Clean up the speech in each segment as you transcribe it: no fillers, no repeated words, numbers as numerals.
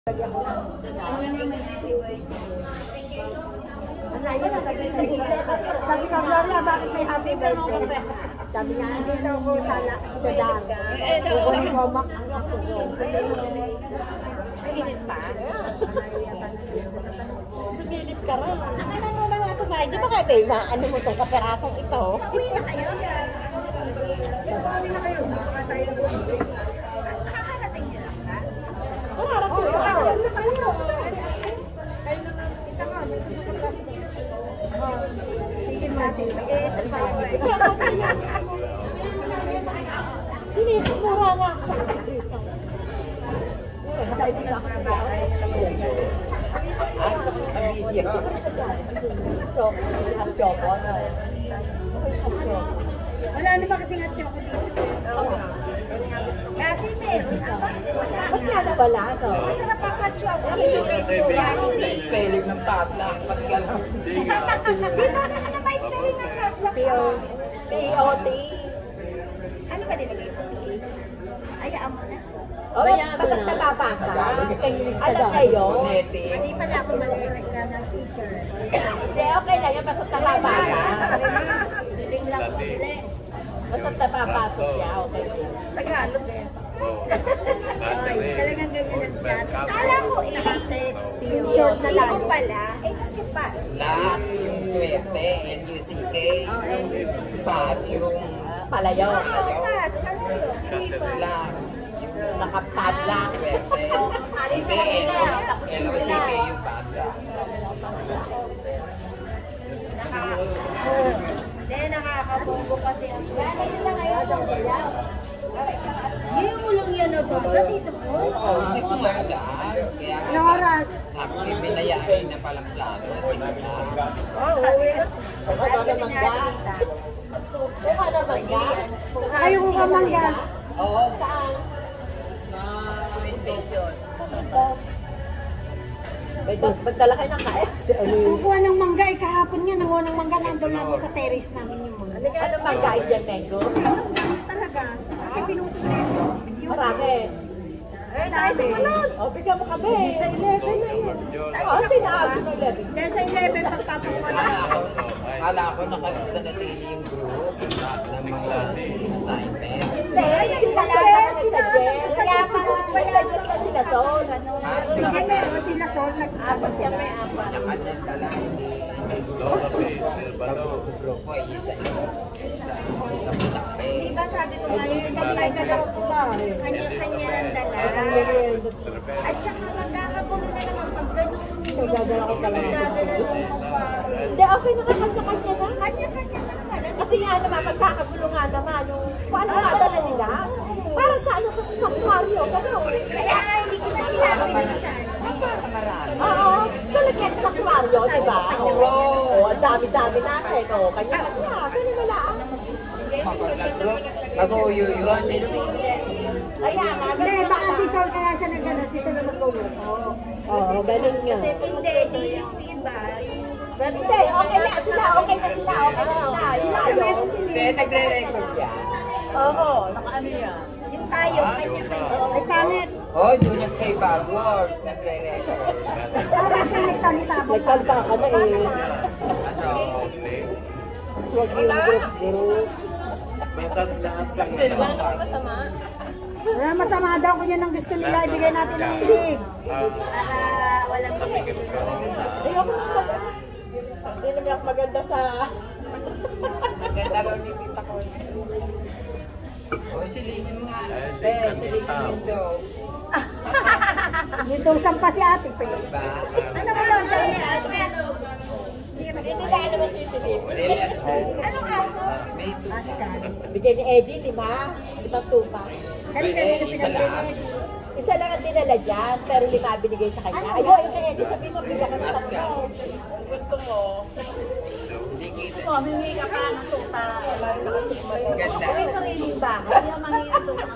Sabi ko, Gloria, bakit may happy birthday? Sabi niya, dito ako sa Dan. Kukunin ko ang Init pa? Sumilip ka rin. Akala mo lang nga kumain. Di ba kayo tayo ano mo itong kaperasong ito? Uwi na kayo. Uwi na kayo. Baka tayo na nakakarating niyo lang ka? Nakarating niyo lang. Sige, Martin. Sinisumura nga ako sa dito. Wala na ba kasi nga choco dito? Kasi meron. Ba't nga na wala ito? Masarap pa choco. Spelling ng tabla. Paggalang. Dito na ba spelling ng tabla? P-O-T. Ano ba nilagay ko? Ayaan mo na. Oh, basta nababasa. English ka daw. Alam na yun. Phonetic. Hindi pala ako mali-correct ka ng teacher. Hindi, okay lang yan. Basta nababasa. Biling lang ko nila. Basta nababasa siya. Okay. Tagalog eh. Talagang ganyan ang chat. Kala ko eh. Tsaka text. In short na lagi. Hindi pala. Eh kasi pa. La, yung swerte, L-U-C-K. Pat, yung Palayo. la, Nakapadla. swerte. Hindi, L-O-C-K yung padla. Hindi, nakakabunggo kasi ang swerte. Hindi mo lang yan na ba? Dito po? Oo, hindi ko maalam. Kaya Anong oras? may binayain na palang plano. Baka naman ka. Baka naman ka. Ayaw ko ka mangga. Oo. Saan? Sa invitation. Magdala kayo ng kain. Kukuha ng mangga. Eh, kahapon nga, nanguha ng mangga. Nandun lang ako sa terrace namin yung mangga. Ano magkain dyan, Mengo? Talaga. Kasi pinuto na yun. Marami. Eh, tayo sa malon. O, bigyan mo kami. Sa 11 na yun. O, tinawag yung 11. Dahil sa 11, pagpapakuha na. Akala ko nakalista na din yung group ng mga assignment. Hindi, sila nag-suggest. Nag-suggest na sila, Sol. Hindi, meron sila Sol. Nag-apat sila. Kanya-kanya tala, hindi grupo ay isa malaki. Di ba sabi ko nga yung kanya-kanya ng dala. At saka magkakabulo na naman pag ganun. Dadala ko talaga. Dadala naman pa. Hindi, okay na kanya-kanya na. Kanya-kanya na naman. Kasi nga naman, magkakagulo nga naman. Paano nga dala nila? Para sa ano, sa sanctuaryo, gano'n. Kaya nga hindi ko na sinabi minsan. Marami. Oo, talagyan sa sanctuaryo, di ba? Oo, ang dami-dami natin. Oo, kanya-kanya. Ganun na lang. Kapag nag-group, mag-uyuyuan, sino bibili? Kaya nga, Hindi, baka si Sol kaya siya nag-ano, si Sol na magluluto. Oo, ganun nga. Hindi, di yung iba. Hindi, okay na sila, okay na sila, okay na sila. Yung tayo. Kaya nagre-record yan. Oo, nakaano yan. Yung tayo, kanya-kanya. Ay, pangit. Oh, Junior Say Bad Words, nagre-record. Dapat siya nagsalita mo. Nagsalita ka na eh. Ano? Huwag yung group. Hindi naman Masama. Wala masama daw kung yan ang gusto nila, ibigay natin ng hilig. Walang ayoko na mag... Hindi naman ako maganda sa... Ganda raw ni Tita ko. Oh, silipin mo nga. Silipin mo daw. Dito sampa si ate pa yun. Diba? Ano ka doon? Dali ate. Hindi nila naman sisilip. Anong aso? May two. Askan. Bigay ni Eddie, 5 tupa. Dali kami na pinagbinig. Isa lang ang dinala dyan, pero 5 binigay sa kanya. Ayun, yung kay Eddie, sabihin mo, bigyan ka ng Askan. 3. Gusto mo? Hindi kita. Humingi ka pa ng tupa. Ganda. May sariling bahay, yung mangingi ng tupa.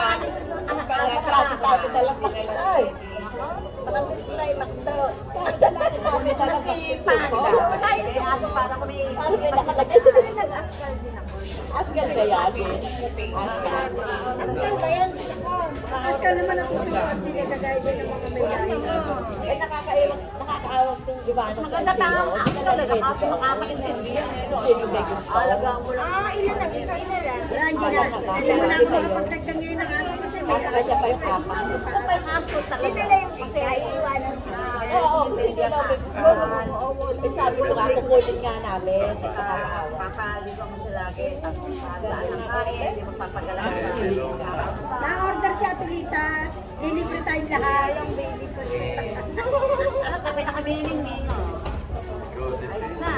Tabi talang ay. Parang display magdo. Tabi talang magdo. Tayo si aso para kami. Parang may nakalagay. Nag-askal din ako. Askal ba yan? Askal. Askan ba yan? Malakas ka naman natutuwa. Hindi ka kagaya din ng mga may lahi. Eh, nakakaawag din, di ba? Maganda pa ang talaga. Makakaintindi yan. Sino may gusto? Alagaan mo lang. Ilan na? Yan, hindi mo na ako makapagtagdag ngayon ng aso kasi may Mas kanya pa yung apat. Gusto pa yung aso talaga. Hindi nila yung kasi ay iwanan sila. Oo, kasi hindi na may gusto. Oo, sabi ko nga, kukunin nga namin. Papaligo mo sila lagi. Tapos saan ang kain, hindi magpapagalang sila. Na-order si Atulita. Delivery time lahat. Ang baby ko. Ano, kami na kami hiling-hiling. Ayos na.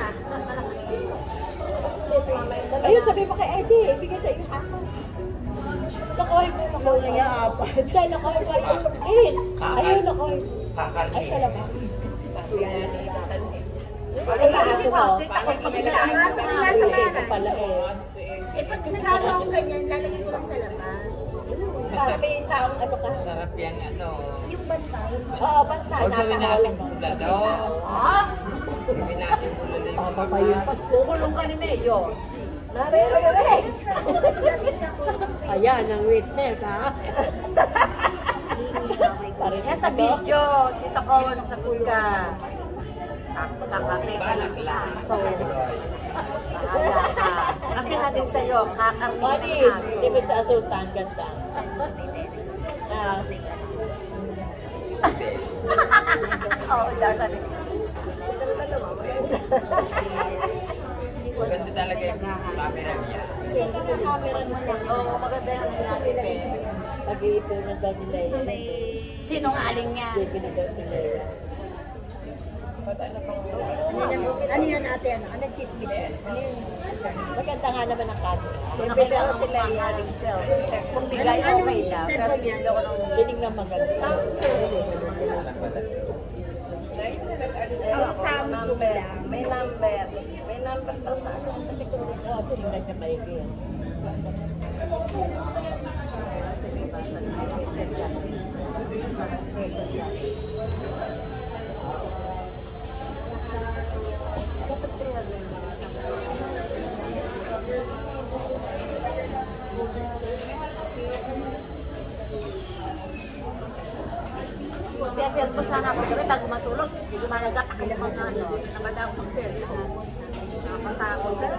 Ayun, sabi mo kay Eddie, ibigay sa iyo ako. Nakoy mo, nakoy na yung apat. Dahil nakoy mo yung 8. Ayun, nakoy. Ay, salamat. Ano ba aso mo? Nag-aasa ko nga sa Isa pala eh. Eh, pag nag-aasa ko ganyan, lalagay ko lang sa labas. Para may taong ano ka. Sarap yan, ano. Yung bantay. Oo, basta Huwag gawin natin bulalo. Ha? Gawin natin bulalo yung mga Papatayin pa. Kukulong ka ni Mayo. Nare. Ayan, ang witness, ha? Yan sa video, Tita Kowans na po ka. Tapos magkakatay ka lang sila. So, bahala ka. Kasi natin sa'yo, kakarni na aso. Di ba sa asultan, ganda? Oo, sabi ko. Maganda talaga yung camera niya. Oo, maganda yung natin eh. Pag-iipunan daw nila yun. Sinong aling niya? Hindi pinagaw sila yun. Ano yan ate? Ano? Nag-chismis yan? Ano yun? Maganda nga naman ang camera. Nakita ko sila yung aling cell. Kung bigay okay na, pero hindi ko nung biling na maganda. Ang Samsung lang. May number. May number daw sa ano. Oo, tingnan niya maigi yan. Kaya cellphone sana ako gabi bago matulog. Hindi ko malaga. Akala ko na ano. Nabada ako ng cellphone. Nakatakot ka.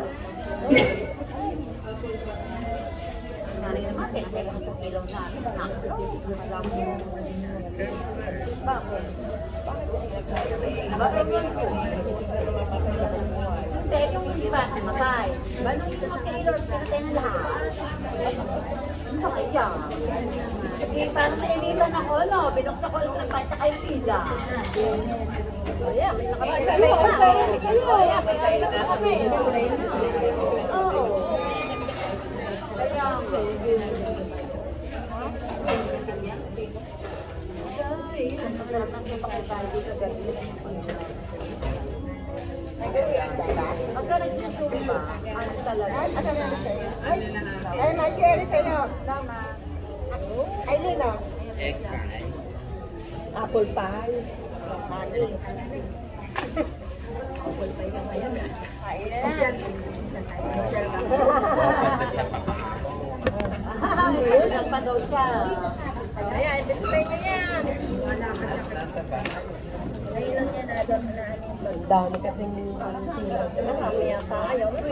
Nari naman, pinatay ko itong ilaw namin. Nakakalo. Alam mo. Bakit? Bakit yun po? Hindi, yung hindi ba namatay. Balong ito mag-ilaw, pinatay na lahat. Ano kaya? Sige, parang naililan ako, no? Binuksan ko lang ng pata kayo pila. Ayan, may nakapagsalay na. Ayan, may kayo na kami. Oo. Ayan. Ang sarap ng pakitay dito gabi. Magkano sinasuli ba? Ano talaga? Ay, Marjorie sa'yo. Tama. Ay, Lino. Egg pie. Apple pie. Honey. Apple pie ka ngayon. Michelle. Michelle ka. Basta sa papakako. Ayun, nagpa daw siya. Ayan, display niya yan. Nasa bahay. Ngayon lang yan, Adam, na ano. Ang dami kasing tira. Marami yata. Ayaw mo.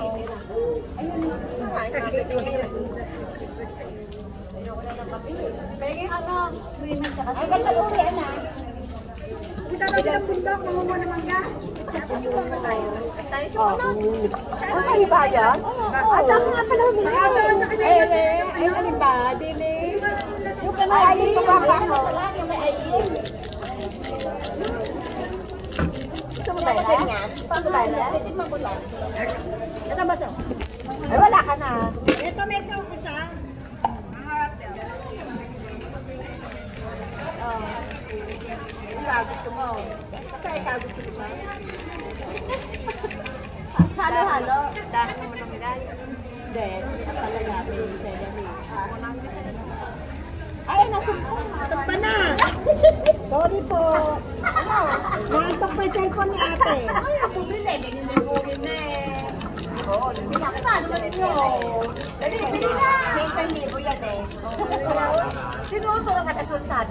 Ayoko na ng kape. Pwede ano, women sa kasi. Ay, basta uwi na. Punta daw ng bundok, mamumo naman ka. Tapos sumama tayo. Tayo sumama. Ang sa'yo ba yan? At ako nga pala humingi. Ay, ano ba? Dili. Yung kanay ayun pa ba ako? Yung may ayun. Gusto mo tayo na? Gusto mo tayo na? Ito ba ito? Ay, wala ka na. Ito may kaukusa. Gusto mo. Kasi ikaw gusto mo ba? Sa halo-halo. Dahil mo ng medalya. Hindi. Pala natin yung selling. Ay, natumpa. Tumpa na. Sorry po. Ano? Nantok pa yung cellphone ni ate. Ay, ako rin eh. Hindi mo rin eh. Oo, paano ba ninyo? Dali, bili na! May 1,000 yan eh. Tinuturo sa kasuntabi.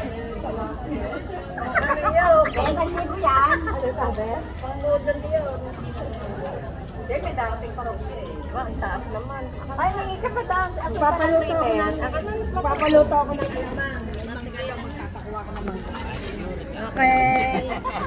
May 1,000 yan. Ano sabi? Panood lang yun. Hindi, may darating pa rin siya eh. Ang taas naman. Ay, hingi ka pa daw. Papaluto ako ng papaluto ako ng alamang. Okay.